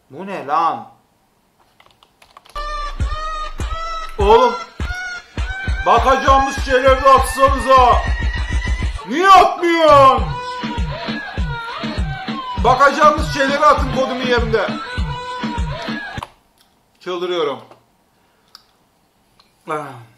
Bu ne lan? Oğlum. Bakacağımız şeyleri de atsanıza. Niye atmıyorsun? Bakacağımız şeyleri atın kodumun yerinde. Çıldırıyorum.